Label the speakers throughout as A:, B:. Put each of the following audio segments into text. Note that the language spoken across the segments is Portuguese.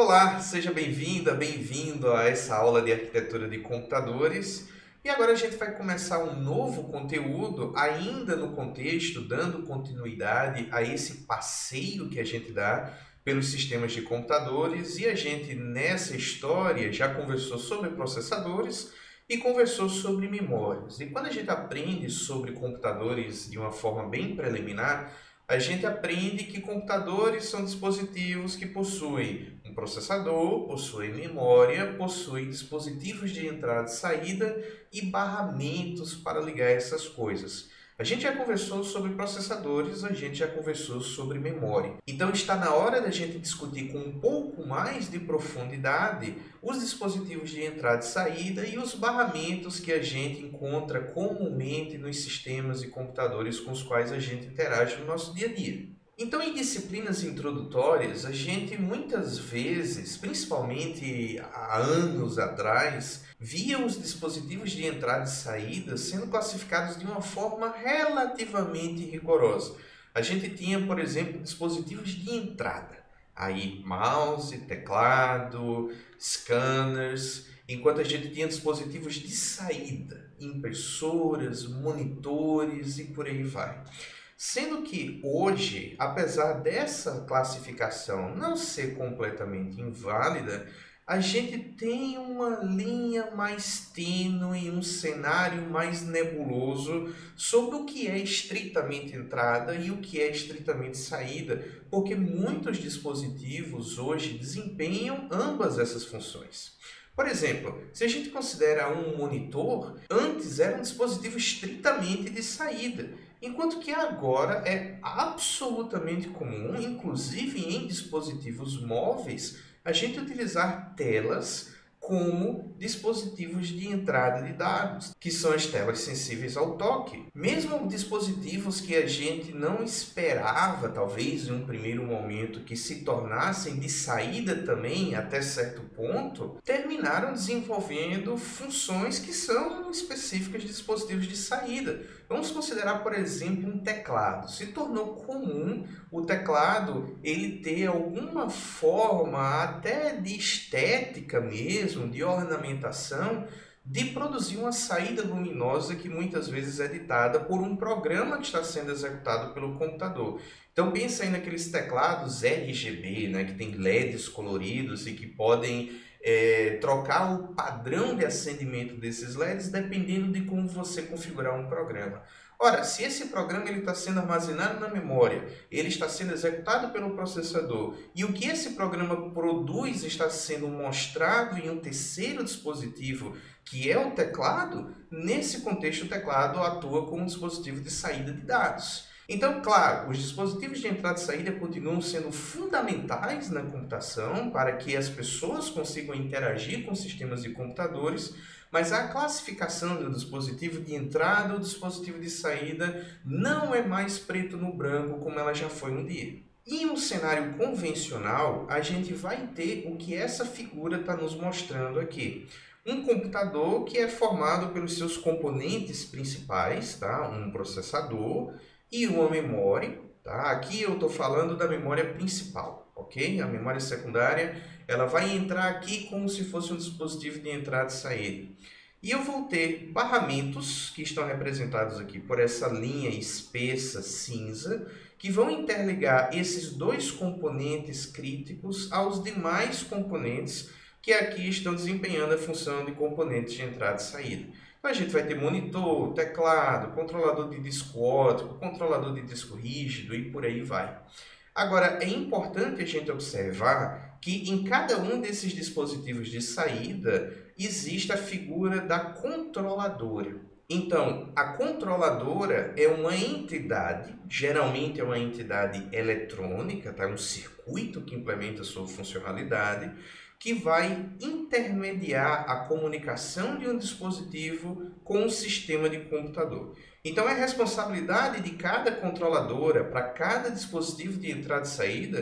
A: Olá, seja bem-vinda, bem-vindo a essa aula de arquitetura de computadores. E agora a gente vai começar um novo conteúdo, ainda no contexto, dando continuidade a esse passeio que a gente dá pelos sistemas de computadores. E a gente, nessa história, já conversou sobre processadores e conversou sobre memórias. E quando a gente aprende sobre computadores de uma forma bem preliminar, a gente aprende que computadores são dispositivos que possuem um processador, possuem memória, possuem dispositivos de entrada e saída e barramentos para ligar essas coisas. A gente já conversou sobre processadores, a gente já conversou sobre memória. Então está na hora da gente discutir com um pouco mais de profundidade os dispositivos de entrada e saída e os barramentos que a gente encontra comumente nos sistemas e computadores com os quais a gente interage no nosso dia a dia. Então, em disciplinas introdutórias, a gente muitas vezes, principalmente há anos atrás, via os dispositivos de entrada e saída sendo classificados de uma forma relativamente rigorosa. A gente tinha, por exemplo, dispositivos de entrada, aí mouse, teclado, scanners, enquanto a gente tinha dispositivos de saída, impressoras, monitores e por aí vai. Sendo que hoje, apesar dessa classificação não ser completamente inválida, a gente tem uma linha mais tênue, um cenário mais nebuloso sobre o que é estritamente entrada e o que é estritamente saída, porque muitos dispositivos hoje desempenham ambas essas funções. Por exemplo, se a gente considera um monitor, antes era um dispositivo estritamente de saída, enquanto que agora é absolutamente comum, inclusive em dispositivos móveis, a gente utilizar telas como dispositivos de entrada de dados, que são as telas sensíveis ao toque. Mesmo dispositivos que a gente não esperava, talvez em um primeiro momento, que se tornassem de saída também até certo ponto, terminaram desenvolvendo funções que são específicas de dispositivos de saída. Vamos considerar, por exemplo, um teclado. Se tornou comum o teclado ele ter alguma forma até de estética mesmo, de ornamentação, de produzir uma saída luminosa que muitas vezes é ditada por um programa que está sendo executado pelo computador. Então pensa aí naqueles teclados RGB, né, que tem LEDs coloridos e que podem trocar o padrão de acendimento desses LEDs dependendo de como você configurar um programa. Ora, se esse programa está sendo armazenado na memória, ele está sendo executado pelo processador e o que esse programa produz está sendo mostrado em um terceiro dispositivo, que é o teclado, nesse contexto o teclado atua como um dispositivo de saída de dados. Então, claro, os dispositivos de entrada e saída continuam sendo fundamentais na computação para que as pessoas consigam interagir com sistemas de computadores, mas a classificação do dispositivo de entrada ou dispositivo de saída não é mais preto no branco como ela já foi um dia. Em um cenário convencional, a gente vai ter o que essa figura está nos mostrando aqui. Um computador que é formado pelos seus componentes principais, tá? Um processador e uma memória, tá? Aqui eu estou falando da memória principal, ok? A memória secundária ela vai entrar aqui como se fosse um dispositivo de entrada e saída. E eu vou ter barramentos, que estão representados aqui por essa linha espessa cinza, que vão interligar esses dois componentes críticos aos demais componentes que aqui estão desempenhando a função de componentes de entrada e saída. Então, a gente vai ter monitor, teclado, controlador de disco óptico, controlador de disco rígido e por aí vai. Agora, é importante a gente observar que em cada um desses dispositivos de saída existe a figura da controladora. Então, a controladora é uma entidade, geralmente é uma entidade eletrônica, tá? Um circuito que implementa a sua funcionalidade, que vai intermediar a comunicação de um dispositivo com um sistema de computador. Então, é responsabilidade de cada controladora para cada dispositivo de entrada e saída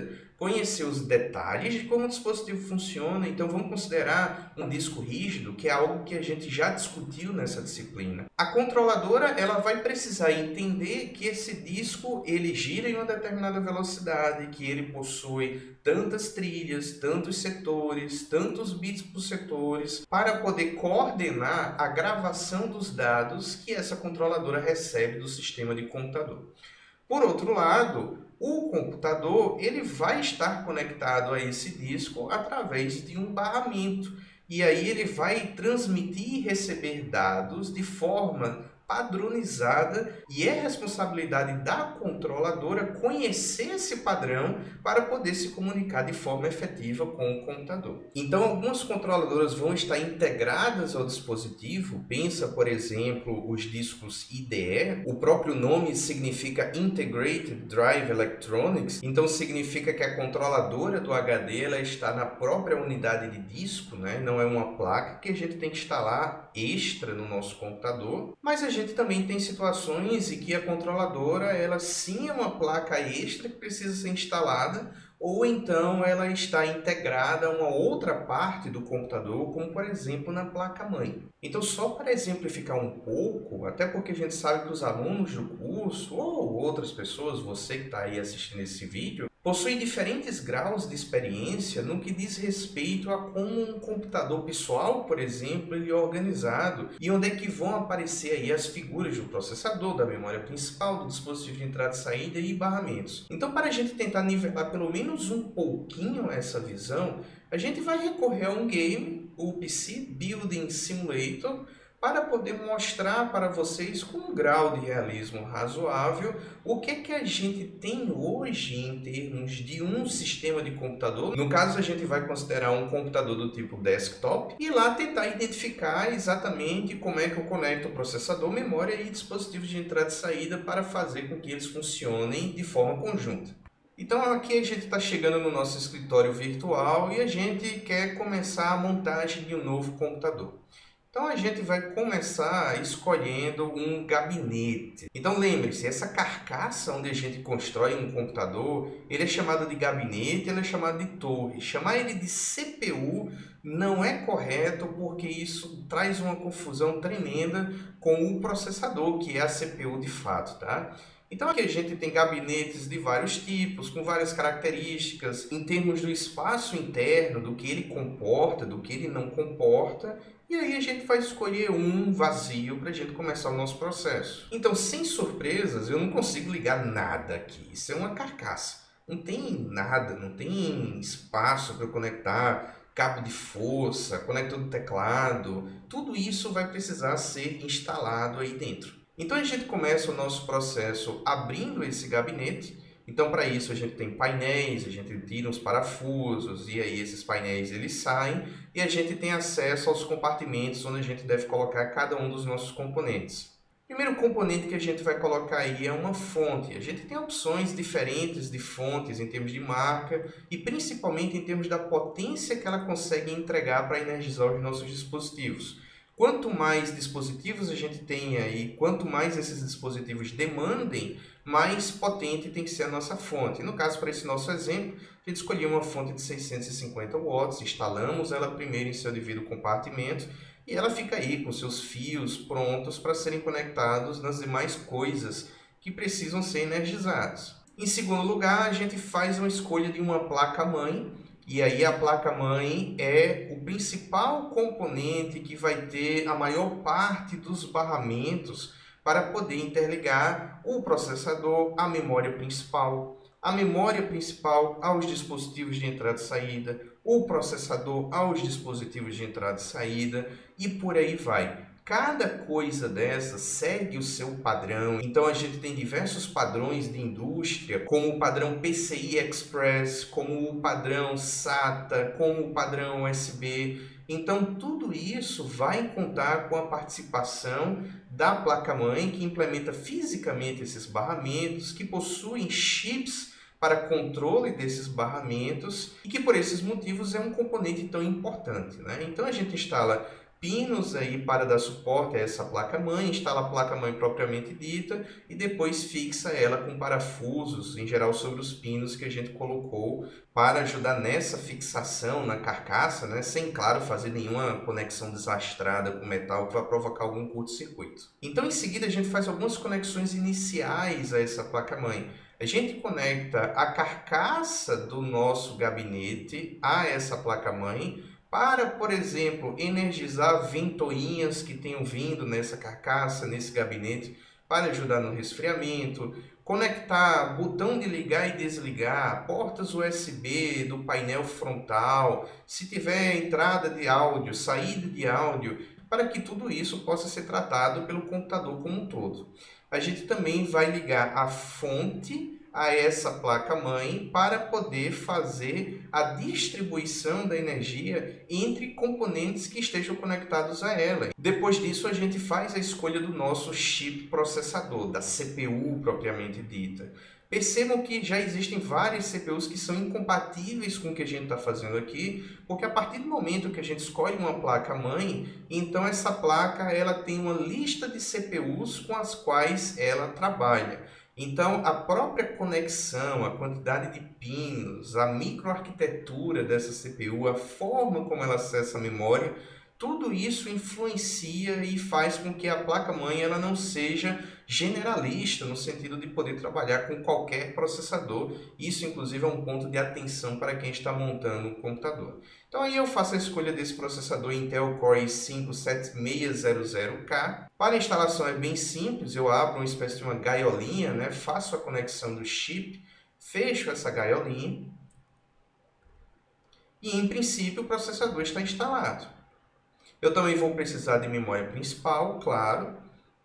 A: conhecer os detalhes de como o dispositivo funciona. Então vamos considerar um disco rígido, que é algo que a gente já discutiu nessa disciplina. A controladora ela vai precisar entender que esse disco ele gira em uma determinada velocidade, que ele possui tantas trilhas, tantos setores, tantos bits por setores, para poder coordenar a gravação dos dados que essa controladora recebe do sistema de computador. Por outro lado, o computador ele vai estar conectado a esse disco através de um barramento. E aí ele vai transmitir e receber dados de forma padronizada e é responsabilidade da controladora conhecer esse padrão para poder se comunicar de forma efetiva com o computador. Então, algumas controladoras vão estar integradas ao dispositivo. Pensa, por exemplo, os discos IDE. O próprio nome significa Integrated Drive Electronics. Então, significa que a controladora do HD ela está na própria unidade de disco, né? Não é uma placa que a gente tem que instalar extra no nosso computador, mas a gente também tem situações em que a controladora ela sim é uma placa extra que precisa ser instalada, ou então ela está integrada a uma outra parte do computador, como por exemplo na placa-mãe. Então, só para exemplificar um pouco, até porque a gente sabe que os alunos do curso, ou outras pessoas, você que está aí assistindo esse vídeo, possui diferentes graus de experiência no que diz respeito a como um computador pessoal, por exemplo, ele é organizado e onde é que vão aparecer aí as figuras do processador, da memória principal, do dispositivo de entrada e saída e barramentos. Então, para a gente tentar nivelar pelo menos um pouquinho essa visão, a gente vai recorrer a um game, o PC Building Simulator, para poder mostrar para vocês com um grau de realismo razoável o que é que a gente tem hoje em termos de um sistema de computador. No caso, a gente vai considerar um computador do tipo desktop e lá tentar identificar exatamente como é que eu conecto o processador, memória e dispositivos de entrada e saída para fazer com que eles funcionem de forma conjunta. Então aqui a gente está chegando no nosso escritório virtual e a gente quer começar a montagem de um novo computador. Então a gente vai começar escolhendo um gabinete. Então lembre-se, essa carcaça onde a gente constrói um computador, ele é chamado de gabinete, ele é chamado de torre. Chamar ele de CPU não é correto porque isso traz uma confusão tremenda com o processador, que é a CPU de fato, tá? Então aqui a gente tem gabinetes de vários tipos, com várias características, em termos do espaço interno, do que ele comporta, do que ele não comporta, e aí a gente vai escolher um vazio para a gente começar o nosso processo. Então, sem surpresas, eu não consigo ligar nada aqui, isso é uma carcaça. Não tem nada, não tem espaço para eu conectar cabo de força, conector do teclado, tudo isso vai precisar ser instalado aí dentro. Então a gente começa o nosso processo abrindo esse gabinete. Então para isso a gente tem painéis, a gente tira os parafusos e aí esses painéis eles saem e a gente tem acesso aos compartimentos onde a gente deve colocar cada um dos nossos componentes. O primeiro componente que a gente vai colocar aí é uma fonte. A gente tem opções diferentes de fontes em termos de marca e principalmente em termos da potência que ela consegue entregar para energizar os nossos dispositivos. Quanto mais dispositivos a gente tenha e quanto mais esses dispositivos demandem, mais potente tem que ser a nossa fonte. No caso, para esse nosso exemplo, a gente escolheu uma fonte de 650 watts, instalamos ela primeiro em seu devido compartimento e ela fica aí com seus fios prontos para serem conectados nas demais coisas que precisam ser energizadas. Em segundo lugar, a gente faz uma escolha de uma placa-mãe. E aí a placa-mãe é o principal componente que vai ter a maior parte dos barramentos para poder interligar o processador à memória principal aos dispositivos de entrada e saída, o processador aos dispositivos de entrada e saída e por aí vai. Cada coisa dessa segue o seu padrão, então a gente tem diversos padrões de indústria, como o padrão PCI Express, como o padrão SATA, como o padrão USB. Então tudo isso vai contar com a participação da placa-mãe, que implementa fisicamente esses barramentos, que possuem chips para controle desses barramentos e que por esses motivos é um componente tão importante, né? Então a gente instala pinos aí para dar suporte a essa placa-mãe, instala a placa-mãe propriamente dita e depois fixa ela com parafusos, em geral sobre os pinos que a gente colocou para ajudar nessa fixação na carcaça, né, sem, claro, fazer nenhuma conexão desastrada com metal que vai provocar algum curto-circuito. Então, em seguida, a gente faz algumas conexões iniciais a essa placa-mãe. A gente conecta a carcaça do nosso gabinete a essa placa-mãe para, por exemplo, energizar ventoinhas que tenham vindo nessa carcaça, nesse gabinete, para ajudar no resfriamento, conectar botão de ligar e desligar, portas USB do painel frontal, se tiver entrada de áudio, saída de áudio, para que tudo isso possa ser tratado pelo computador como um todo. A gente também vai ligar a fonte a essa placa-mãe para poder fazer a distribuição da energia entre componentes que estejam conectados a ela. Depois disso, a gente faz a escolha do nosso chip processador, da CPU propriamente dita. Percebam que já existem várias CPUs que são incompatíveis com o que a gente está fazendo aqui, porque a partir do momento que a gente escolhe uma placa-mãe, então essa placa ela tem uma lista de CPUs com as quais ela trabalha. Então, a própria conexão, a quantidade de pinos, a microarquitetura dessa CPU, a forma como ela acessa a memória, tudo isso influencia e faz com que a placa-mãe ela não seja generalista, no sentido de poder trabalhar com qualquer processador. Isso, inclusive, é um ponto de atenção para quem está montando um computador. Então, aí eu faço a escolha desse processador Intel Core i5-7600K. Para a instalação é bem simples, eu abro uma espécie de uma gaiolinha, né? Faço a conexão do chip, fecho essa gaiolinha e, em princípio, o processador está instalado. Eu também vou precisar de memória principal, claro.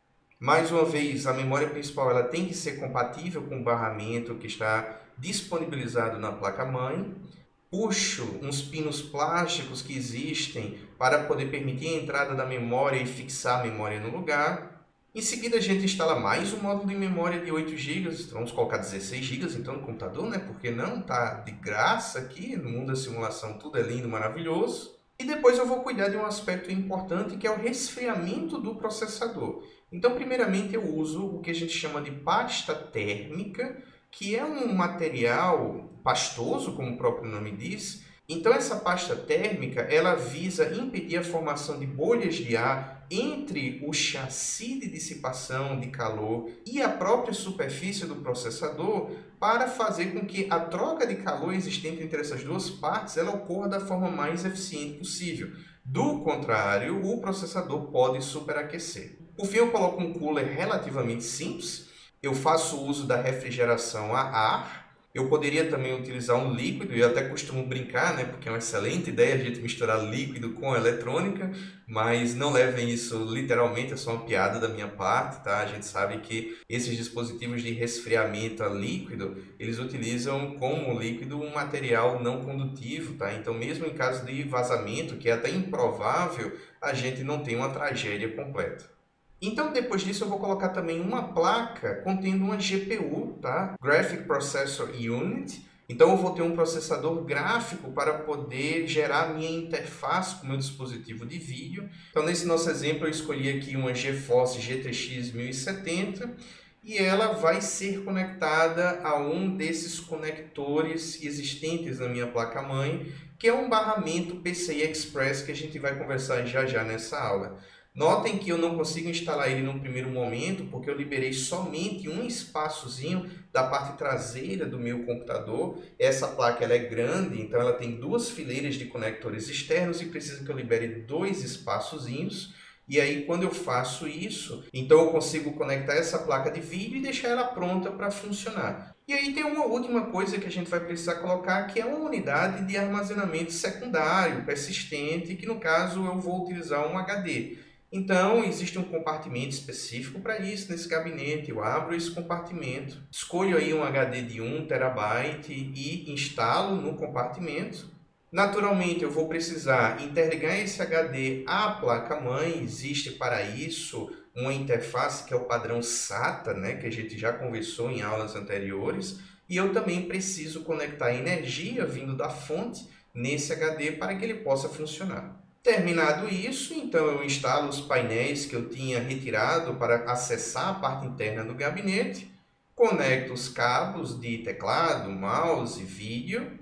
A: Mais uma vez, a memória principal ela tem que ser compatível com o barramento que está disponibilizado na placa-mãe. Puxo uns pinos plásticos que existem para poder permitir a entrada da memória e fixar a memória no lugar. Em seguida, a gente instala mais um módulo de memória de 8 GB. Então, vamos colocar 16 GB então, no computador, né? Porque não está de graça aqui, no mundo da simulação tudo é lindo, maravilhoso. E depois eu vou cuidar de um aspecto importante que é o resfriamento do processador. Então, primeiramente, eu uso o que a gente chama de pasta térmica, que é um material pastoso, como o próprio nome diz. Então, essa pasta térmica, ela visa impedir a formação de bolhas de ar entre o chassi de dissipação de calor e a própria superfície do processador para fazer com que a troca de calor existente entre essas duas partes ela ocorra da forma mais eficiente possível. Do contrário, o processador pode superaquecer. Por fim, eu coloco um cooler relativamente simples. Eu faço uso da refrigeração a ar. Eu poderia também utilizar um líquido, e eu até costumo brincar, né, porque é uma excelente ideia a gente misturar líquido com eletrônica, mas não levem isso literalmente, é só uma piada da minha parte, tá? A gente sabe que esses dispositivos de resfriamento a líquido, eles utilizam como líquido um material não condutivo, tá? Então, mesmo em caso de vazamento, que é até improvável, a gente não tem uma tragédia completa. Então, depois disso, eu vou colocar também uma placa contendo uma GPU, tá? Graphic Processor Unit. Então, eu vou ter um processador gráfico para poder gerar minha interface com o meu dispositivo de vídeo. Então, nesse nosso exemplo, eu escolhi aqui uma GeForce GTX 1070 e ela vai ser conectada a um desses conectores existentes na minha placa-mãe, que é um barramento PCI Express que a gente vai conversar já já nessa aula. Notem que eu não consigo instalar ele num primeiro momento, porque eu liberei somente um espaçozinho da parte traseira do meu computador. Essa placa ela é grande, então ela tem duas fileiras de conectores externos e precisa que eu libere dois espaçozinhos. E aí, quando eu faço isso, então eu consigo conectar essa placa de vídeo e deixar ela pronta para funcionar. E aí tem uma última coisa que a gente vai precisar colocar, que é uma unidade de armazenamento secundário, persistente, que no caso eu vou utilizar um HD. Então, existe um compartimento específico para isso nesse gabinete. Eu abro esse compartimento, escolho aí um HD de 1 TB e instalo no compartimento. Naturalmente, eu vou precisar interligar esse HD à placa-mãe. Existe para isso uma interface que é o padrão SATA, né, que a gente já conversou em aulas anteriores. E eu também preciso conectar energia vindo da fonte nesse HD para que ele possa funcionar. Terminado isso, então eu instalo os painéis que eu tinha retirado para acessar a parte interna do gabinete, conecto os cabos de teclado, mouse, vídeo.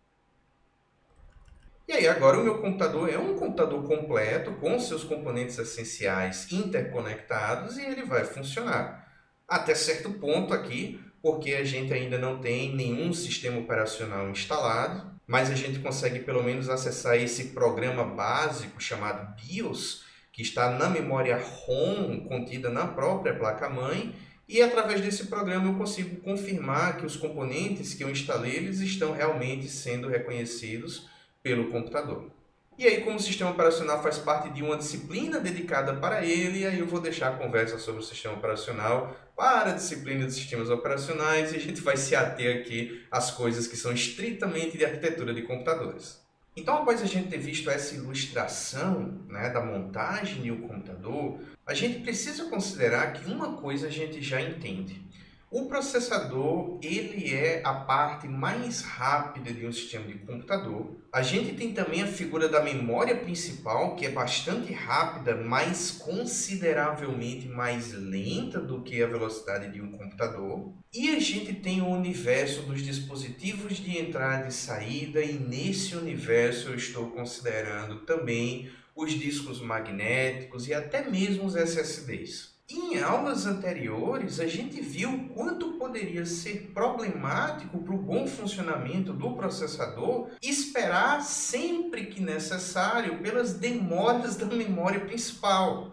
A: E aí agora o meu computador é um computador completo, com seus componentes essenciais interconectados, e ele vai funcionar. Até certo ponto aqui, porque a gente ainda não tem nenhum sistema operacional instalado, mas a gente consegue pelo menos acessar esse programa básico chamado BIOS, que está na memória ROM contida na própria placa-mãe, e através desse programa eu consigo confirmar que os componentes que eu instalei eles estão realmente sendo reconhecidos pelo computador. E aí, como o sistema operacional faz parte de uma disciplina dedicada para ele, aí eu vou deixar a conversa sobre o sistema operacional para a disciplina de sistemas operacionais e a gente vai se ater aqui às coisas que são estritamente de arquitetura de computadores. Então, após a gente ter visto essa ilustração, né, da montagem de um computador, a gente precisa considerar que uma coisa a gente já entende. O processador, ele é a parte mais rápida de um sistema de computador. A gente tem também a figura da memória principal, que é bastante rápida, mas consideravelmente mais lenta do que a velocidade de um computador. E a gente tem o universo dos dispositivos de entrada e saída, e nesse universo eu estou considerando também os discos magnéticos e até mesmo os SSDs. Em aulas anteriores, a gente viu quanto poderia ser problemático para o bom funcionamento do processador esperar sempre que necessário pelas demoras da memória principal.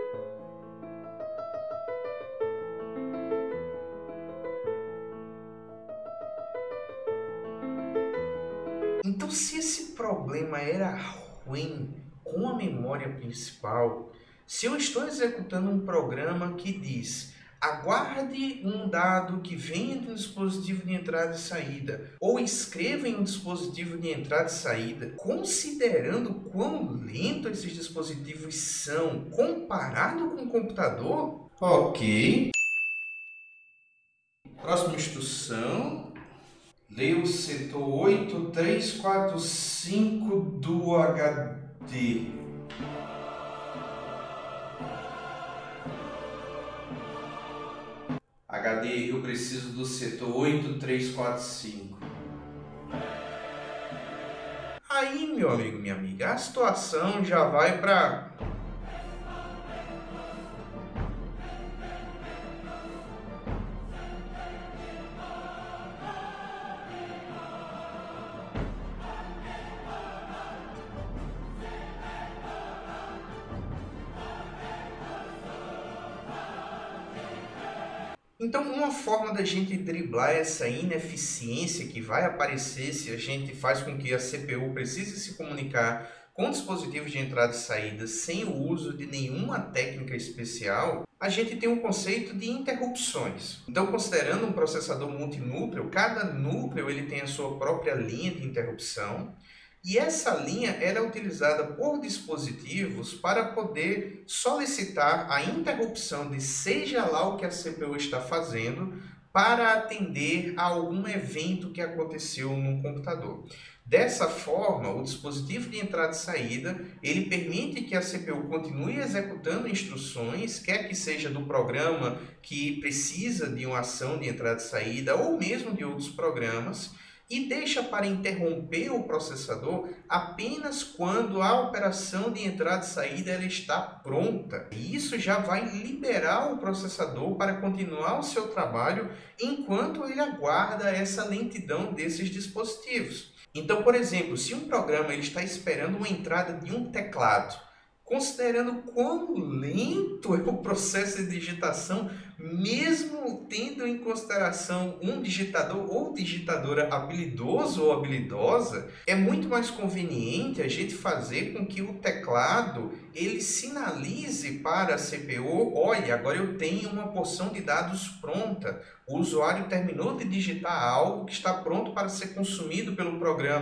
A: Então, se esse problema era ruim com a memória principal, se eu estou executando um programa que diz aguarde um dado que venha de um dispositivo de entrada e saída, ou escreva em um dispositivo de entrada e saída, considerando quão lento esses dispositivos são comparado com o computador, ok. Próxima instrução. Leia o setor 8345 do HD. HD, eu preciso do setor 8345. Aí, meu amigo, minha amiga, a situação já vai para... Então, uma forma da gente driblar essa ineficiência que vai aparecer se a gente faz com que a CPU precise se comunicar com dispositivos de entrada e saída sem o uso de nenhuma técnica especial, a gente tem um conceito de interrupções. Então, considerando um processador multinúcleo, cada núcleo ele tem a sua própria linha de interrupção. E essa linha era utilizada por dispositivos para poder solicitar a interrupção de seja lá o que a CPU está fazendo para atender a algum evento que aconteceu no computador. Dessa forma, o dispositivo de entrada e saída, ele permite que a CPU continue executando instruções, quer que seja do programa que precisa de uma ação de entrada e saída ou mesmo de outros programas, e deixa para interromper o processador apenas quando a operação de entrada e saída ela está pronta. E isso já vai liberar o processador para continuar o seu trabalho enquanto ele aguarda essa lentidão desses dispositivos. Então, por exemplo, se um programa ele está esperando uma entrada de um teclado, considerando quão lento é o processo de digitação, mesmo tendo em consideração um digitador ou digitadora habilidoso ou habilidosa, é muito mais conveniente a gente fazer com que o teclado ele sinalize para a CPU, olha, agora eu tenho uma porção de dados pronta, o usuário terminou de digitar algo que está pronto para ser consumido pelo programa.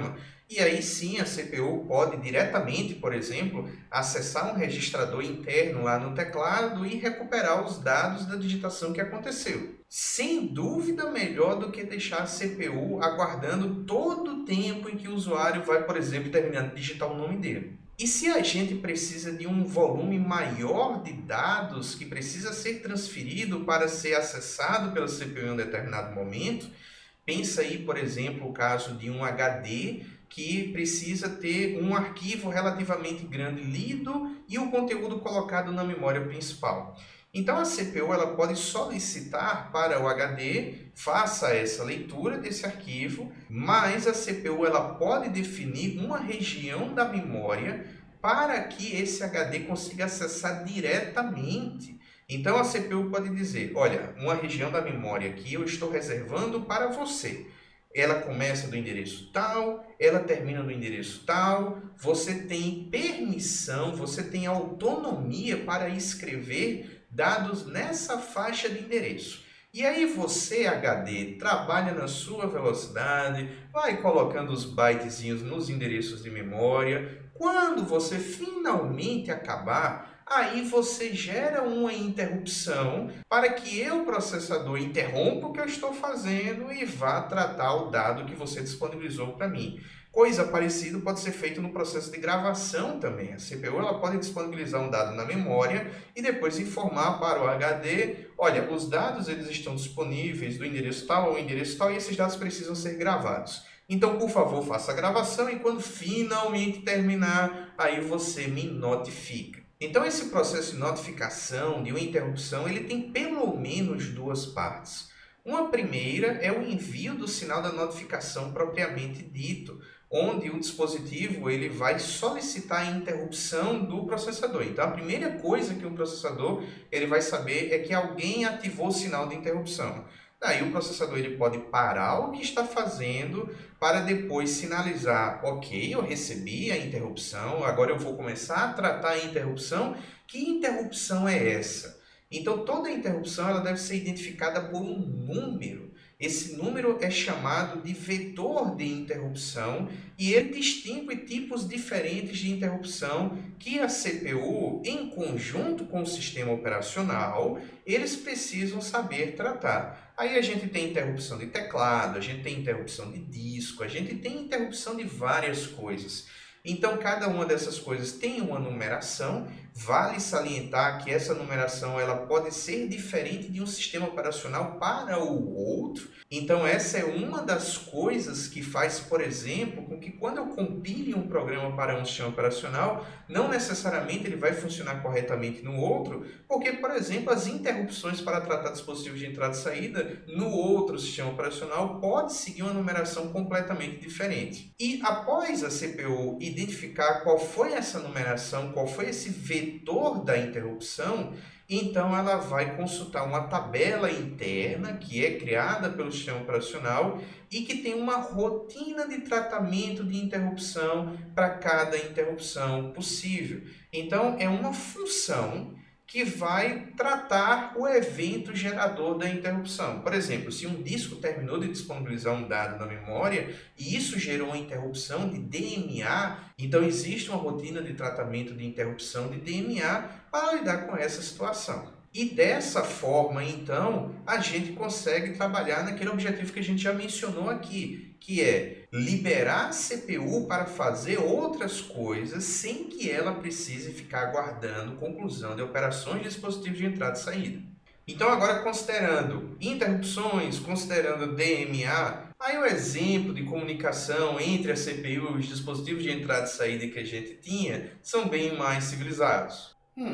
A: E aí sim a CPU pode diretamente, por exemplo, acessar um registrador interno lá no teclado e recuperar os dados da digitação que aconteceu. Sem dúvida melhor do que deixar a CPU aguardando todo o tempo em que o usuário vai, por exemplo, terminar de digitar o nome dele. E se a gente precisa de um volume maior de dados que precisa ser transferido para ser acessado pela CPU em um determinado momento, pensa aí, por exemplo, o caso de um HD que precisa ter um arquivo relativamente grande lido e o conteúdo colocado na memória principal. Então a CPU ela pode solicitar para o HD faça essa leitura desse arquivo, mas a CPU ela pode definir uma região da memória para que esse HD consiga acessar diretamente. Então a CPU pode dizer, olha, uma região da memória que eu estou reservando para você. Ela começa do endereço tal, ela termina no endereço tal, você tem permissão, você tem autonomia para escrever dados nessa faixa de endereço. E aí você, HD, trabalha na sua velocidade, vai colocando os bytezinhos nos endereços de memória. Quando você finalmente acabar, aí você gera uma interrupção para que eu, processador, interrompa o que eu estou fazendo e vá tratar o dado que você disponibilizou para mim. Coisa parecida pode ser feito no processo de gravação também. A CPU ela pode disponibilizar um dado na memória e depois informar para o HD, olha, os dados eles estão disponíveis do endereço tal ao endereço tal e esses dados precisam ser gravados. Então, por favor, faça a gravação e quando finalmente terminar, aí você me notifica. Então, esse processo de notificação, de uma interrupção, ele tem pelo menos duas partes. Uma primeira é o envio do sinal da notificação propriamente dito, onde o dispositivo ele vai solicitar a interrupção do processador. Então, a primeira coisa que o processador ele vai saber é que alguém ativou o sinal de interrupção. Daí o processador ele pode parar o que está fazendo para depois sinalizar, ok, eu recebi a interrupção, agora eu vou começar a tratar a interrupção. Que interrupção é essa? Então toda interrupção ela deve ser identificada por um número. Esse número é chamado de vetor de interrupção e ele distingue tipos diferentes de interrupção que a CPU, em conjunto com o sistema operacional, eles precisam saber tratar. Aí a gente tem interrupção de teclado, a gente tem interrupção de disco, a gente tem interrupção de várias coisas. Então, cada uma dessas coisas tem uma numeração. Vale salientar que essa numeração ela pode ser diferente de um sistema operacional para o outro. Então, essa é uma das coisas que faz, por exemplo, com que quando eu compile um programa para um sistema operacional, não necessariamente ele vai funcionar corretamente no outro, porque, por exemplo, as interrupções para tratar dispositivos de entrada e saída no outro sistema operacional pode seguir uma numeração completamente diferente. E após a CPU identificar qual foi essa numeração, qual foi esse vetor da interrupção, então ela vai consultar uma tabela interna que é criada pelo sistema operacional e que tem uma rotina de tratamento de interrupção para cada interrupção possível. Então é uma função que vai tratar o evento gerador da interrupção. Por exemplo, se um disco terminou de disponibilizar um dado na memória e isso gerou uma interrupção de DMA, então existe uma rotina de tratamento de interrupção de DMA para lidar com essa situação. E dessa forma, então, a gente consegue trabalhar naquele objetivo que a gente já mencionou aqui, que é liberar a CPU para fazer outras coisas sem que ela precise ficar aguardando conclusão de operações de dispositivos de entrada e saída. Então, agora considerando interrupções, considerando DMA, aí o exemplo de comunicação entre a CPU e os dispositivos de entrada e saída que a gente tinha são bem mais civilizados.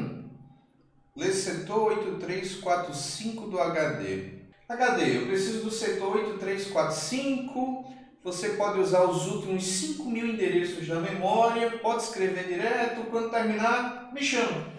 A: Lê setor 8345 do HD. HD, eu preciso do setor 8345. Você pode usar os últimos 5.000 endereços da memória, pode escrever direto. Quando terminar, me chama.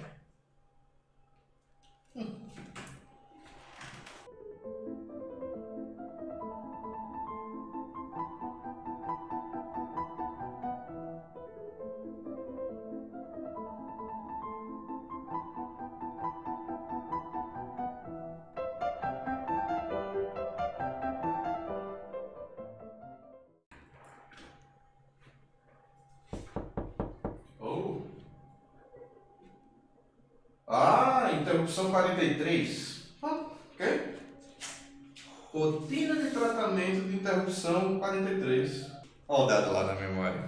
A: interrupção 43. Ok? Rotina de tratamento de interrupção 43. Olha o dado lá na memória.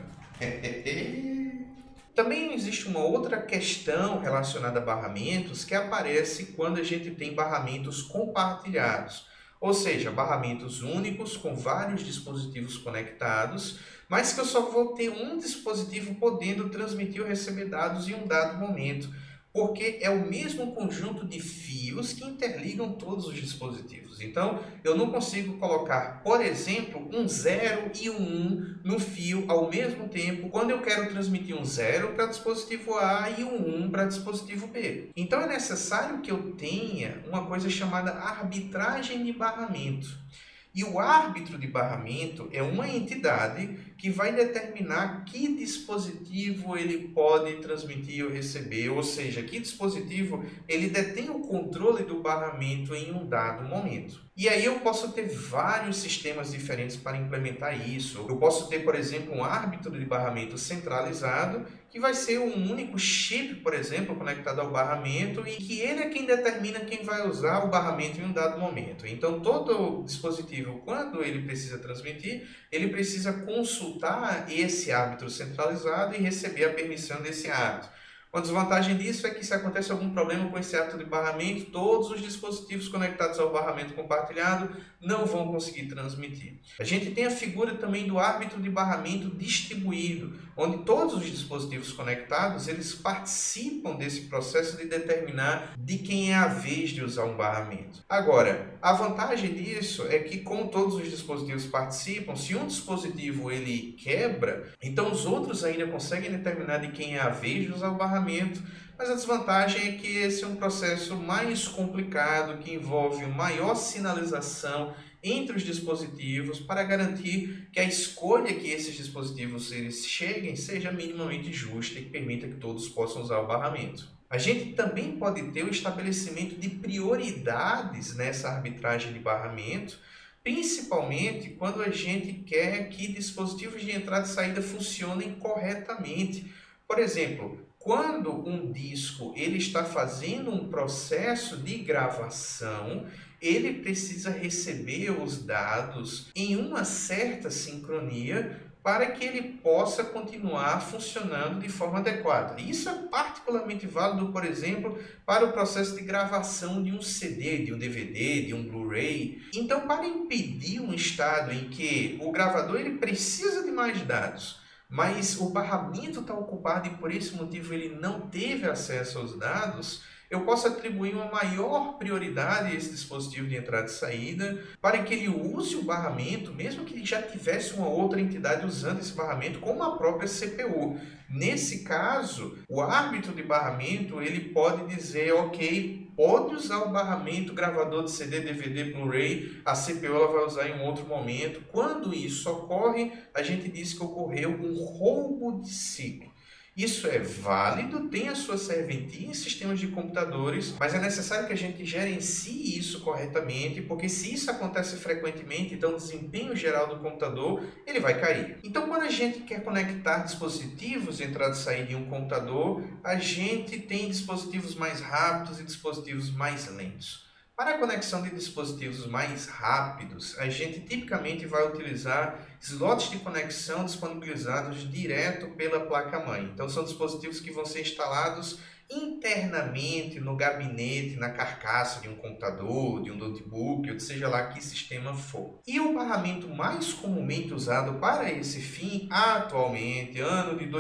A: Também existe uma outra questão relacionada a barramentos que aparece quando a gente tem barramentos compartilhados. Ou seja, barramentos únicos com vários dispositivos conectados, mas que eu só vou ter um dispositivo podendo transmitir ou receber dados em um dado momento, porque é o mesmo conjunto de fios que interligam todos os dispositivos. Então, eu não consigo colocar, por exemplo, um 0 e um 1 no fio ao mesmo tempo, quando eu quero transmitir um 0 para dispositivo A e um 1 para dispositivo B. Então, é necessário que eu tenha uma coisa chamada arbitragem de barramento. E o árbitro de barramento é uma entidade que vai determinar que dispositivo ele pode transmitir ou receber, ou seja, que dispositivo ele detém o controle do barramento em um dado momento. E aí eu posso ter vários sistemas diferentes para implementar isso. Eu posso ter, por exemplo, um árbitro de barramento centralizado, que vai ser um único chip, por exemplo, conectado ao barramento, e que ele é quem determina quem vai usar o barramento em um dado momento. Então, todo dispositivo, quando ele precisa transmitir, ele precisa consultar esse árbitro centralizado e receber a permissão desse árbitro. Uma desvantagem disso é que se acontece algum problema com esse árbitro de barramento, todos os dispositivos conectados ao barramento compartilhado não vão conseguir transmitir. A gente tem a figura também do árbitro de barramento distribuído, onde todos os dispositivos conectados eles participam desse processo de determinar de quem é a vez de usar um barramento. Agora, a vantagem disso é que como todos os dispositivos participam, se um dispositivo ele quebra, então os outros ainda conseguem determinar de quem é a vez de usar o barramento. Mas a desvantagem é que esse é um processo mais complicado, que envolve maior sinalização entre os dispositivos para garantir que a escolha que esses dispositivos eles cheguem seja minimamente justa e que permita que todos possam usar o barramento. A gente também pode ter o estabelecimento de prioridades nessa arbitragem de barramento, principalmente quando a gente quer que dispositivos de entrada e saída funcionem corretamente. Por exemplo, quando um disco ele está fazendo um processo de gravação, ele precisa receber os dados em uma certa sincronia para que ele possa continuar funcionando de forma adequada. Isso é particularmente válido, por exemplo, para o processo de gravação de um CD, de um DVD, de um Blu-ray. Então, para impedir um estado em que o gravador ele precisa de mais dados, mas o barramento está ocupado e por esse motivo ele não teve acesso aos dados, eu posso atribuir uma maior prioridade a esse dispositivo de entrada e saída para que ele use o barramento, mesmo que ele já tivesse uma outra entidade usando esse barramento, como a própria CPU. Nesse caso, o árbitro de barramento ele pode dizer, ok, pode usar o barramento gravador de CD, DVD, Blu-ray, a CPU ela vai usar em um outro momento. Quando isso ocorre, a gente diz que ocorreu um roubo de ciclo. Isso é válido, tem a sua serventia em sistemas de computadores, mas é necessário que a gente gerencie isso corretamente, porque se isso acontece frequentemente, então o desempenho geral do computador ele vai cair. Então, quando a gente quer conectar dispositivos, entrada e saída em um computador, a gente tem dispositivos mais rápidos e dispositivos mais lentos. Para a conexão de dispositivos mais rápidos, a gente tipicamente vai utilizar slots de conexão disponibilizados direto pela placa-mãe. Então, são dispositivos que vão ser instalados internamente no gabinete, na carcaça de um computador, de um notebook, ou seja lá que sistema for. E o barramento mais comumente usado para esse fim, atualmente, ano de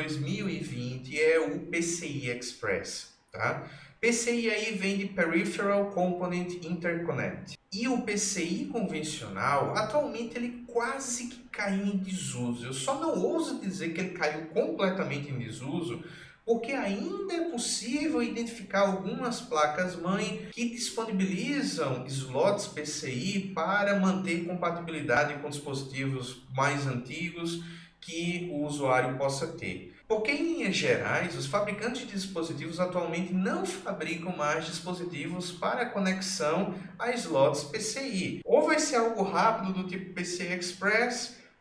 A: 2020, é o PCI Express, tá? PCI aí vem de Peripheral Component Interconnect. E o PCI convencional, atualmente ele quase que caiu em desuso. Eu só não ouso dizer que ele caiu completamente em desuso, porque ainda é possível identificar algumas placas-mãe que disponibilizam slots PCI para manter compatibilidade com dispositivos mais antigos que o usuário possa ter. Porque, em linhas gerais, os fabricantes de dispositivos atualmente não fabricam mais dispositivos para conexão a slots PCI. Ou vai ser algo rápido do tipo PCI Express,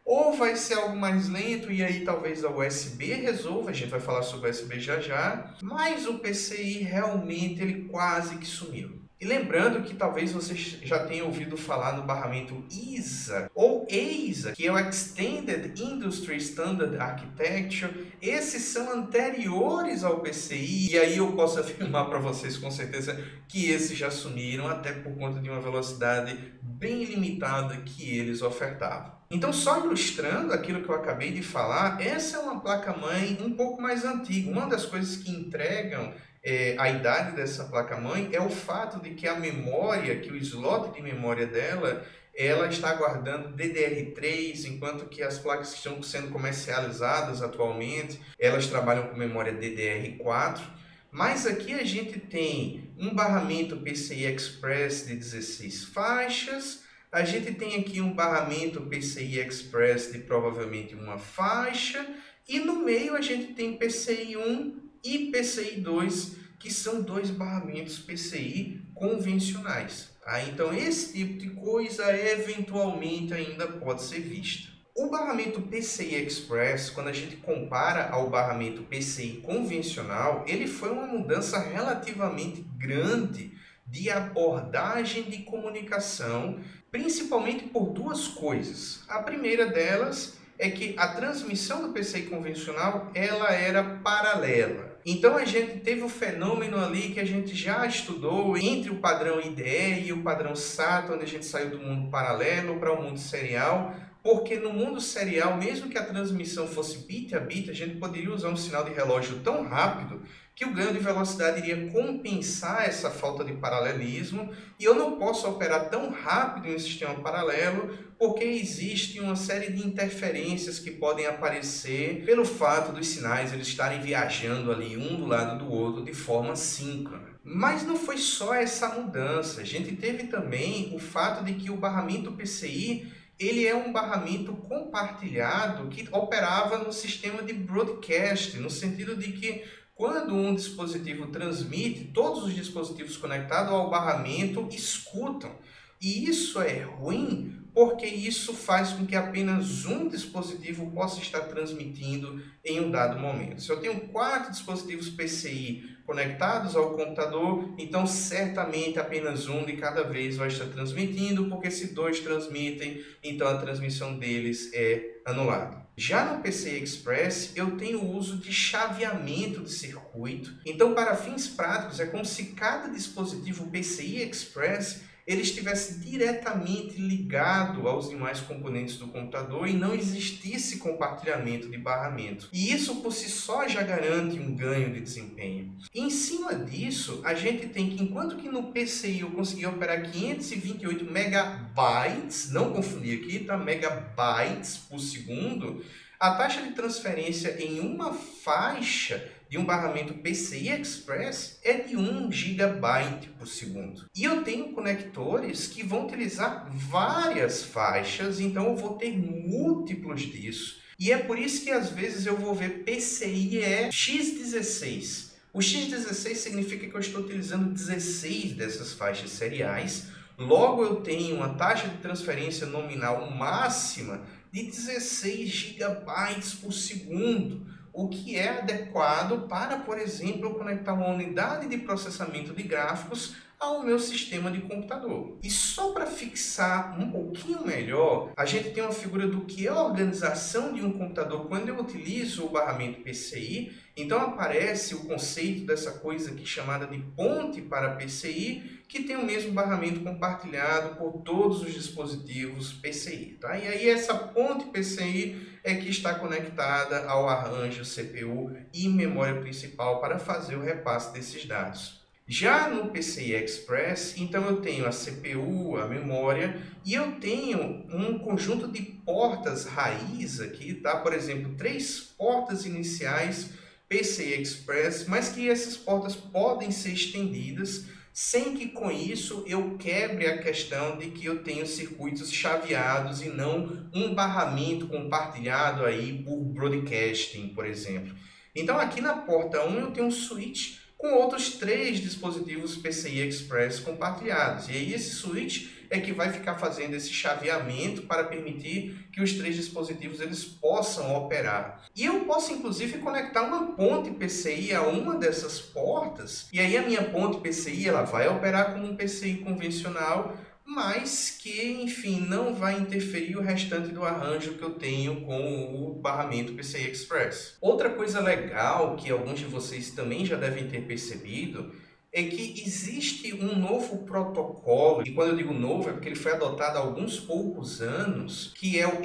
A: ou vai ser algo mais lento e aí talvez a USB resolva, a gente vai falar sobre o USB já já, mas o PCI realmente ele quase que sumiu. E lembrando que talvez você já tenha ouvido falar no barramento ISA ou EISA, que é o Extended Industry Standard Architecture. Esses são anteriores ao PCI e aí eu posso afirmar para vocês com certeza que esses já sumiram, até por conta de uma velocidade bem limitada que eles ofertavam. Então, só ilustrando aquilo que eu acabei de falar, essa é uma placa-mãe um pouco mais antiga. Uma das coisas que entregam a idade dessa placa-mãe é o fato de que a memória, que o slot de memória dela, ela está guardando DDR3, enquanto que as placas que estão sendo comercializadas atualmente, elas trabalham com memória DDR4. Mas aqui a gente tem um barramento PCI Express de 16 faixas, a gente tem aqui um barramento PCI Express de provavelmente uma faixa, e no meio a gente tem PCI 1 e PCI 2, que são dois barramentos PCI convencionais. Então esse tipo de coisa eventualmente ainda pode ser vista. O barramento PCI Express, quando a gente compara ao barramento PCI convencional, ele foi uma mudança relativamente grande de abordagem de comunicação, principalmente por duas coisas. A primeira delas é que a transmissão do PCI convencional ela era paralela. Então a gente teve o fenômeno ali que a gente já estudou entre o padrão IDE e o padrão SATA, onde a gente saiu do mundo paralelo para o mundo serial, porque no mundo serial, mesmo que a transmissão fosse bit a bit, a gente poderia usar um sinal de relógio tão rápido que o ganho de velocidade iria compensar essa falta de paralelismo, e eu não posso operar tão rápido em um sistema paralelo porque existe uma série de interferências que podem aparecer pelo fato dos sinais eles estarem viajando ali um do lado do outro de forma síncrona. Mas não foi só essa mudança, a gente teve também o fato de que o barramento PCI ele é um barramento compartilhado que operava no sistema de broadcast, no sentido de que quando um dispositivo transmite, todos os dispositivos conectados ao barramento escutam. E isso é ruim porque isso faz com que apenas um dispositivo possa estar transmitindo em um dado momento. Se eu tenho 4 dispositivos PCI conectados ao computador, então certamente apenas um de cada vez vai estar transmitindo, porque se 2 transmitem, então a transmissão deles é anulada. Já no PCI Express, eu tenho o uso de chaveamento de circuito. Então, para fins práticos, é como se cada dispositivo PCI Express ele estivesse diretamente ligado aos demais componentes do computador e não existisse compartilhamento de barramento. E isso por si só já garante um ganho de desempenho. E em cima disso, a gente tem que, enquanto que no PCI eu consegui operar 528 megabytes, não confundir aqui, tá? Megabytes por segundo, a taxa de transferência em uma faixa de um barramento PCI Express é de 1 GB por segundo. E eu tenho conectores que vão utilizar várias faixas, então eu vou ter múltiplos disso. E é por isso que às vezes eu vou ver PCIe X16. O X16 significa que eu estou utilizando 16 dessas faixas seriais. Logo eu tenho uma taxa de transferência nominal máxima de 16 GB por segundo, o que é adequado para, por exemplo, eu conectar uma unidade de processamento de gráficos ao meu sistema de computador. E só para fixar um pouquinho melhor, a gente tem uma figura do que é a organização de um computador quando eu utilizo o barramento PCI. Então aparece o conceito dessa coisa aqui chamada de ponte para PCI, que tem o mesmo barramento compartilhado por todos os dispositivos PCI. Tá? E aí essa ponte PCI é que está conectada ao arranjo CPU e memória principal para fazer o repasse desses dados. Já no PCI Express, então eu tenho a CPU, a memória, e eu tenho um conjunto de portas raiz aqui, tá? Por exemplo, 3 portas iniciais PCI Express, mas que essas portas podem ser estendidas sem que com isso eu quebre a questão de que eu tenho circuitos chaveados e não um barramento compartilhado aí por broadcasting, por exemplo. Então aqui na porta 1 eu tenho um switch com outros 3 dispositivos PCI Express compartilhados. E aí esse switch é que vai ficar fazendo esse chaveamento para permitir que os três dispositivos eles possam operar. E eu posso inclusive conectar uma ponte PCI a uma dessas portas, e aí a minha ponte PCI ela vai operar como um PCI convencional, mas que, enfim, não vai interferir o restante do arranjo que eu tenho com o barramento PCI Express. Outra coisa legal que alguns de vocês também já devem ter percebido é que existe um novo protocolo, e quando eu digo novo é porque ele foi adotado há alguns poucos anos, que é o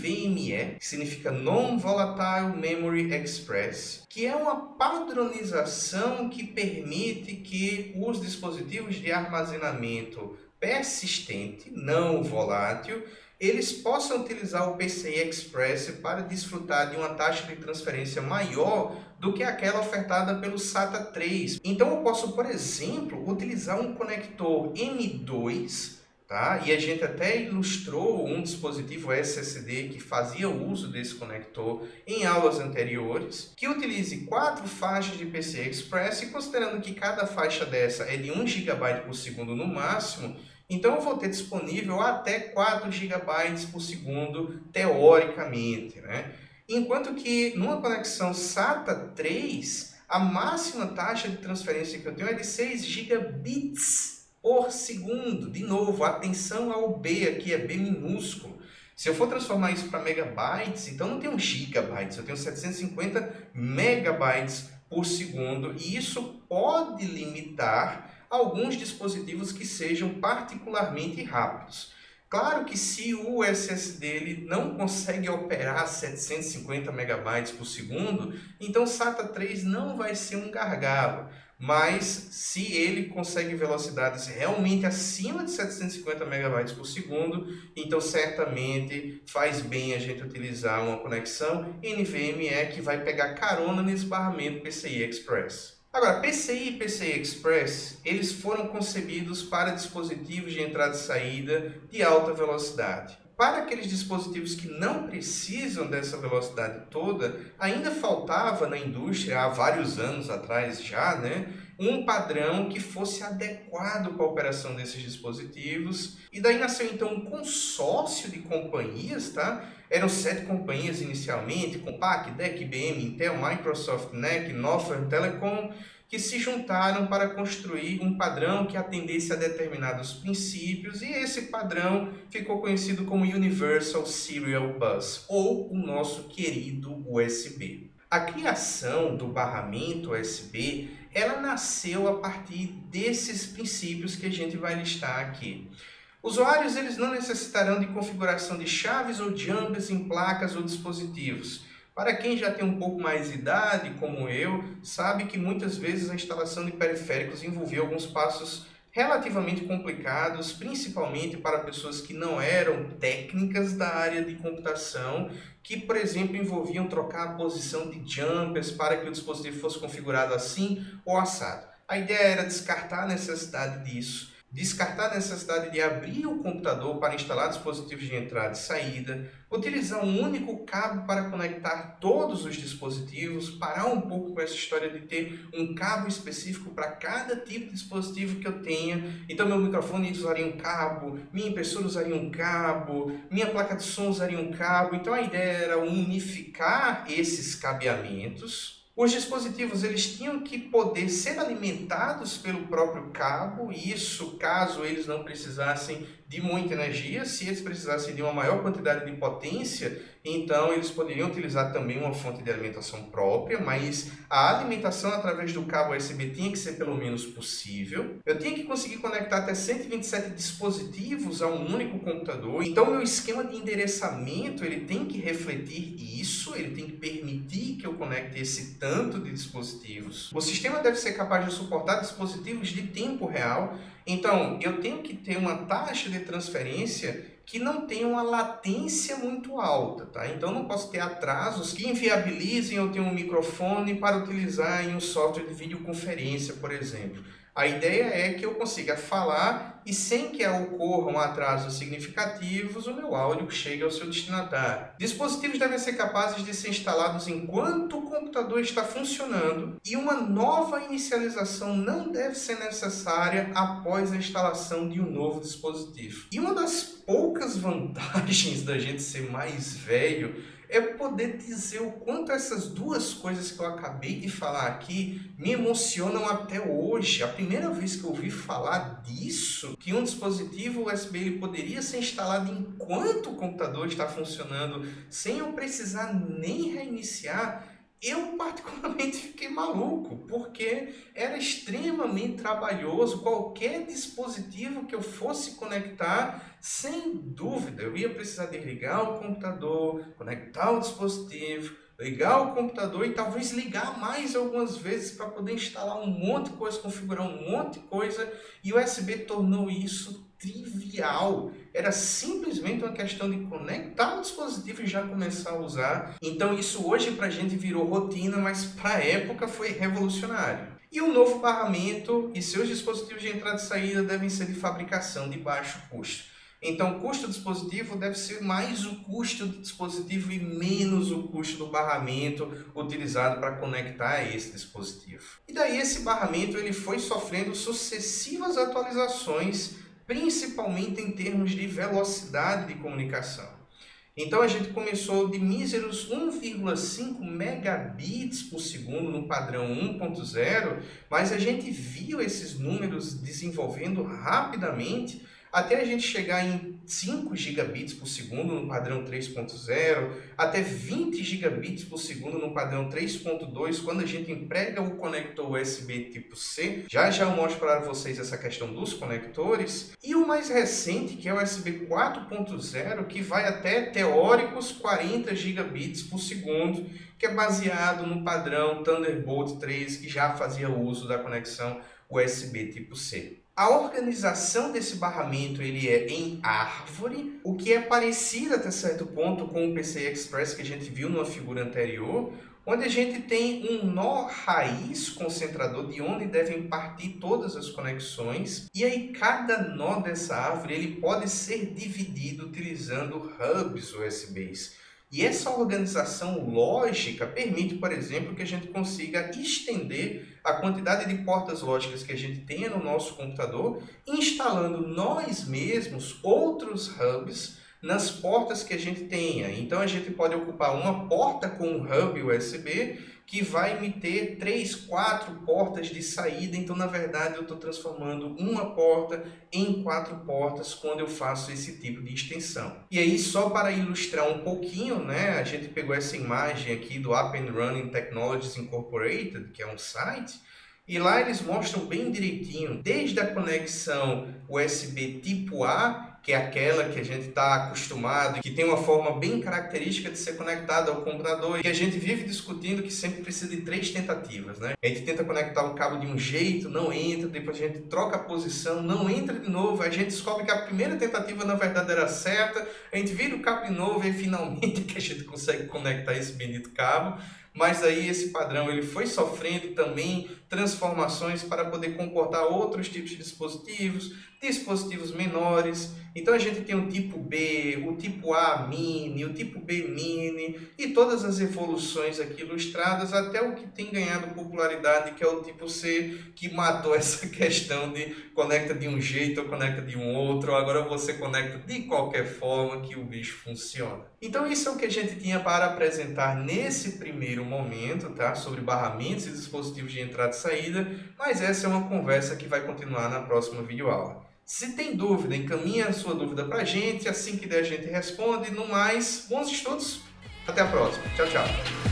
A: NVMe, que significa Non-Volatile Memory Express, que é uma padronização que permite que os dispositivos de armazenamento persistente, não volátil, eles possam utilizar o PCI Express para desfrutar de uma taxa de transferência maior do que aquela ofertada pelo SATA 3. Então eu posso, por exemplo, utilizar um conector M2, tá? E a gente até ilustrou um dispositivo SSD que fazia uso desse conector em aulas anteriores, que utilize 4 faixas de PCI Express, e considerando que cada faixa dessa é de 1 GB por segundo no máximo, então eu vou ter disponível até 4 GB por segundo, teoricamente, né? Enquanto que numa conexão SATA 3, a máxima taxa de transferência que eu tenho é de 6 gigabits por segundo. De novo, atenção ao B aqui, é B minúsculo. Se eu for transformar isso para megabytes, então não tenho gigabytes, eu tenho 750 megabytes por segundo, e isso pode limitar alguns dispositivos que sejam particularmente rápidos. Claro que se o SSD ele não consegue operar 750 megabytes por segundo, então o SATA 3 não vai ser um gargalo. Mas se ele consegue velocidades realmente acima de 750 megabytes por segundo, então certamente faz bem a gente utilizar uma conexão NVMe que vai pegar carona nesse barramento PCI Express. Agora, PCI e PCI Express, eles foram concebidos para dispositivos de entrada e saída de alta velocidade. Para aqueles dispositivos que não precisam dessa velocidade toda, ainda faltava na indústria, há vários anos atrás já, né, um padrão que fosse adequado para a operação desses dispositivos. E daí nasceu então um consórcio de companhias, tá? Eram 7 companhias inicialmente, Compaq, DEC, IBM, Intel, Microsoft, NEC, Northern Telecom, que se juntaram para construir um padrão que atendesse a determinados princípios, e esse padrão ficou conhecido como Universal Serial Bus, ou o nosso querido USB. A criação do barramento USB, ela nasceu a partir desses princípios que a gente vai listar aqui. Usuários eles não necessitarão de configuração de chaves ou jumpers em placas ou dispositivos. Para quem já tem um pouco mais de idade, como eu, sabe que muitas vezes a instalação de periféricos envolvia alguns passos relativamente complicados, principalmente para pessoas que não eram técnicas da área de computação, que, por exemplo, envolviam trocar a posição de jumpers para que o dispositivo fosse configurado assim ou assado. A ideia era descartar a necessidade disso, descartar a necessidade de abrir o computador para instalar dispositivos de entrada e saída, utilizar um único cabo para conectar todos os dispositivos, parar um pouco com essa história de ter um cabo específico para cada tipo de dispositivo que eu tenha. Então meu microfone usaria um cabo, minha impressora usaria um cabo, minha placa de som usaria um cabo. Então a ideia era unificar esses cabeamentos. Os dispositivos eles tinham que poder ser alimentados pelo próprio cabo, isso caso eles não precisassem de muita energia. Se eles precisassem de uma maior quantidade de potência, então eles poderiam utilizar também uma fonte de alimentação própria, mas a alimentação através do cabo USB tinha que ser pelo menos possível. Eu tinha que conseguir conectar até 127 dispositivos a um único computador, então meu esquema de endereçamento ele tem que refletir isso, ele tem que permitir que eu conecte esse tanto de dispositivos. O sistema deve ser capaz de suportar dispositivos de tempo real, então eu tenho que ter uma taxa de transferência que não tenha uma latência muito alta, tá? Então não posso ter atrasos que inviabilizem eu ter um microfone para utilizar em um software de videoconferência, por exemplo. A ideia é que eu consiga falar e sem que ocorram atrasos significativos, o meu áudio chegue ao seu destinatário. Dispositivos devem ser capazes de ser instalados enquanto o computador está funcionando e uma nova inicialização não deve ser necessária após a instalação de um novo dispositivo. E uma das poucas vantagens da gente ser mais velho é poder dizer o quanto essas duas coisas que eu acabei de falar aqui me emocionam até hoje. A primeira vez que eu ouvi falar disso, que um dispositivo USB ele poderia ser instalado enquanto o computador está funcionando, sem eu precisar nem reiniciar, eu particularmente fiquei maluco, porque era extremamente trabalhoso. Qualquer dispositivo que eu fosse conectar, sem dúvida, eu ia precisar de ligar o computador, conectar o dispositivo, ligar o computador e talvez ligar mais algumas vezes para poder instalar um monte de coisa, configurar um monte de coisa, e o USB tornou isso trivial. Era simplesmente uma questão de conectar o dispositivo e já começar a usar. Então isso hoje para a gente virou rotina, mas para a época foi revolucionário. E o novo barramento e seus dispositivos de entrada e saída devem ser de fabricação de baixo custo. Então o custo do dispositivo deve ser mais o custo do dispositivo e menos o custo do barramento utilizado para conectar esse dispositivo. E daí esse barramento ele foi sofrendo sucessivas atualizações, principalmente em termos de velocidade de comunicação. Então a gente começou de míseros 1,5 megabits por segundo no padrão 1.0, mas a gente viu esses números desenvolvendo rapidamente até a gente chegar em 5 gigabits por segundo no padrão 3.0, até 20 gigabits por segundo no padrão 3.2, quando a gente emprega o conector USB tipo C. Já eu mostro para vocês essa questão dos conectores. E o mais recente, que é o USB 4.0, que vai até teóricos 40 gigabits por segundo, que é baseado no padrão Thunderbolt 3, que já fazia uso da conexão USB tipo C. A organização desse barramento ele é em árvore, o que é parecido até certo ponto com o PCI Express que a gente viu numa figura anterior, onde a gente tem um nó raiz concentrador de onde devem partir todas as conexões, e aí cada nó dessa árvore ele pode ser dividido utilizando hubs USBs. E essa organização lógica permite, por exemplo, que a gente consiga estender a quantidade de portas lógicas que a gente tenha no nosso computador, instalando nós mesmos outros hubs nas portas que a gente tenha. Então a gente pode ocupar uma porta com um hub USB que vai me ter 3, 4 portas de saída. Então na verdade eu estou transformando uma porta em 4 portas quando eu faço esse tipo de extensão. E aí só para ilustrar um pouquinho, né, a gente pegou essa imagem aqui do Up and Running Technologies Incorporated, que é um site, e lá eles mostram bem direitinho, desde a conexão USB tipo A, que é aquela que a gente está acostumado, que tem uma forma bem característica de ser conectada ao computador, e a gente vive discutindo que sempre precisa de 3 tentativas, né? A gente tenta conectar o cabo de um jeito, não entra, depois a gente troca a posição, não entra de novo, a gente descobre que a primeira tentativa na verdade era certa, a gente vira o cabo de novo e finalmente que a gente consegue conectar esse bendito cabo. Mas aí esse padrão ele foi sofrendo também transformações para poder comportar outros tipos de dispositivos menores. Então a gente tem o tipo B, o tipo A mini, o tipo B mini e todas as evoluções aqui ilustradas até o que tem ganhado popularidade, que é o tipo C, que matou essa questão de conecta de um jeito ou conecta de um outro, agora você conecta de qualquer forma que o bicho funciona. Então isso é o que a gente tinha para apresentar nesse primeiro momento, tá? Sobre barramentos e dispositivos de entrada e saída, mas essa é uma conversa que vai continuar na próxima videoaula. Se tem dúvida, encaminha a sua dúvida para a gente, assim que der a gente responde. No mais, bons estudos, até a próxima. Tchau, tchau.